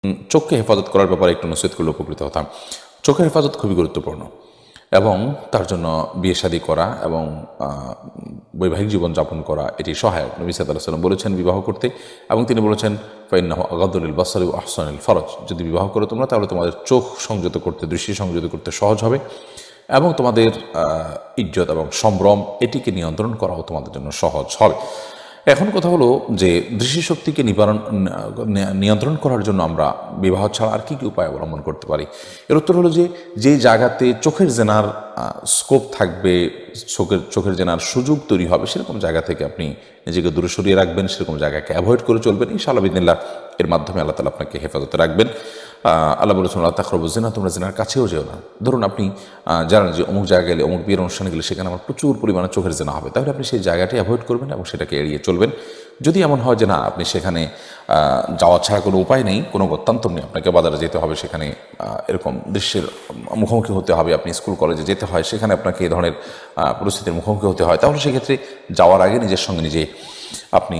চোখকে হেফাজত করার ব্যাপারে একটু নসিহত করলে উপকৃত হতাম। চোখের হেফাজত খুবই গুরুত্বপূর্ণ এবং তার জন্য বিয়ে শাদী করা এবং বৈবাহিক জীবন যাপন করা এটি সহায়ক। নবী সাল্লাল্লাহু আলাইহি ওয়াসাল্লাম বলেছেন বিবাহ করতে, এবং তিনি বলেছেন ফাইন্নাহু আগাদ্দু লিল বাসারি ওয়া আহসানুল ফরজ, যদি বিবাহ করো তোমরা তাহলে তোমাদের চোখ সংযত করতে, দৃষ্টি সংযত করতে সহজ হবে এবং তোমাদের ইজ্জত এবং সম্ভ্রম এটিকে নিয়ন্ত্রণ করাও তোমাদের জন্য সহজ হবে। এখন কথা হলো যে দৃষ্টিশক্তিকে নিয়ন্ত্রণ করার জন্য আমরা বিবাহ ছাড়া আর কী কী উপায় অবলম্বন করতে পারি? এর উত্তর হলো যে জায়গাতে চোখের জেনার স্কোপ থাকবে, চোখের জেনার সুযোগ তৈরি হবে, সেরকম জায়গা থেকে আপনি নিজেকে দূরে সরিয়ে রাখবেন, সেরকম জায়গাকে অ্যাভয়েড করে চলবেন। ইনশাআল্লাহ বিদিনিল্লাহ এর মাধ্যমে আল্লাহ তাআলা আপনাকে হেফাজতে রাখবেন। আল্লাহ বলেছেন লা তাকরাবু জিনা, তোমরা জিনার কাছেও যেও না। ধরুন আপনি জানেন যে অমুক জায়গায় গেলে, অমুক বিয়ের অনুষ্ঠানে গেলে সেখানে আমার প্রচুর পরিমাণে চোখের জেনা হবে, তাহলে আপনি সেই জায়গাটি অ্যাভয়েড করবেন এবং সেটাকে এড়িয়ে চলবেন। যদি এমন হয় যে না আপনি সেখানে যাওয়া ছাড়া কোনো উপায় নেই, কোনো গত্যান্তর নেই, আপনাকে বাজারে যেতে হবে, সেখানে এরকম দৃশ্যের মুখোমুখি হতে হবে, আপনি স্কুল কলেজে যেতে হয়, সেখানে আপনাকে এই ধরনের পরিস্থিতির মুখোমুখি হতে হয়, তাহলে সেক্ষেত্রে যাওয়ার আগে নিজের সঙ্গে নিজে আপনি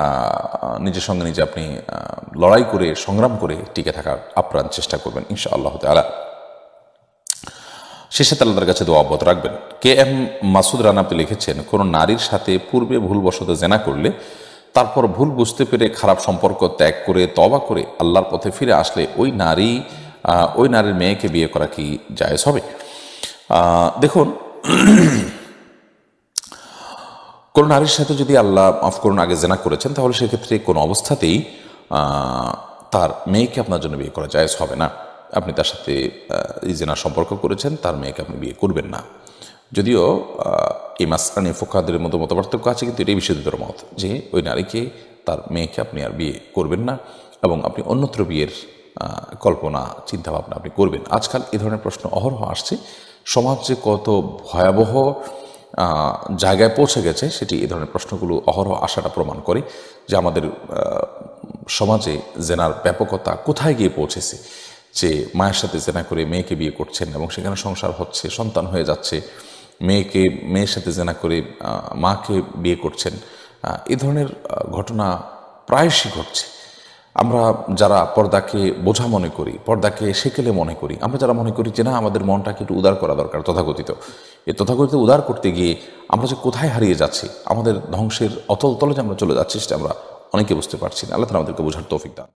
লড়াই করে, সংগ্রাম করে টিকে থাকার আপ্রাণ চেষ্টা করবেন ইনশাআল্লাহ তাআলা। শেষে আল্লাহর কাছে দোয়া অব্যাহত রাখবেন। KM মাসুদ রানা আপনি লিখেছেন, কোনো নারীর সাথে পূর্বে ভুলবশত জেনা করলে তারপর ভুল বুঝতে পেরে খারাপ সম্পর্ক ত্যাগ করে তওবা করে আল্লাহর পথে ফিরে আসলে ওই নারীর মেয়েকে বিয়ে করা কি জায়েজ হবে? দেখুন, কোনো নারীর সাথে যদি আল্লাহ মাফ করুন আগে জেনা করেছেন, তাহলে সেক্ষেত্রে কোনো অবস্থাতেই তার মেয়েকে আপনার জন্য বিয়ে করা জায়েজ হবে না। আপনি তার সাথে এই জেনার সম্পর্ক করেছেন, তার মেয়েকে আপনি বিয়ে করবেন না। যদিও এই মাসলানি ফুকাহাদের মতো মতপার্থক্য আছে, কিন্তু এটাই বিশুদ্ধতর মত যে ওই নারীকে, তার মেয়েকে আপনি আর বিয়ে করবেন না এবং আপনি অন্যত্র বিয়ের কল্পনা চিন্তাভাবনা আপনি করবেন। আজকাল এই ধরনের প্রশ্ন অহরহ আসছে। সমাজ যে কত ভয়াবহ জায়গায় পৌঁছে গেছে সেটি এই ধরনের প্রশ্নগুলো অহরহ আসাটা প্রমাণ করে যে আমাদের সমাজে জেনার ব্যাপকতা কোথায় গিয়ে পৌঁছেছে। যে মায়ের সাথে জেনা করে মেয়েকে বিয়ে করছেন এবং সেখানে সংসার হচ্ছে, সন্তান হয়ে যাচ্ছে, মেয়ের সাথে জেনা করে মাকে বিয়ে করছেন, এই ধরনের ঘটনা প্রায়শই ঘটছে। আমরা যারা পর্দাকে বোঝা মনে করি, পর্দাকে সেকেলে মনে করি, আমরা যারা মনে করি যে না আমাদের মনটাকে একটু উদার করা দরকার, এই তথাকথিত উদার করতে গিয়ে আমরা যে কোথায় হারিয়ে যাচ্ছি, আমাদের ধ্বংসের অতল তলে যে আমরা চলে যাচ্ছি, সেটা আমরা অনেকে বুঝতে পারছি না। আল্লাহ তাআলা আমাদেরকে বোঝার তৌফিক দান।